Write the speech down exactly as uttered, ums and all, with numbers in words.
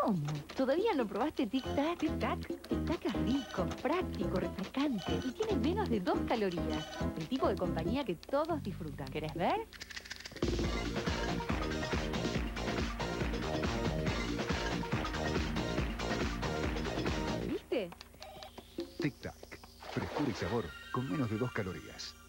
¿Cómo? ¿Todavía no probaste Tic Tac? Tic Tac. Tic Tac es rico, práctico, refrescante y tiene menos de dos calorías. El tipo de compañía que todos disfrutan. ¿Querés ver? ¿Viste? Tic Tac. Frescura y sabor con menos de dos calorías.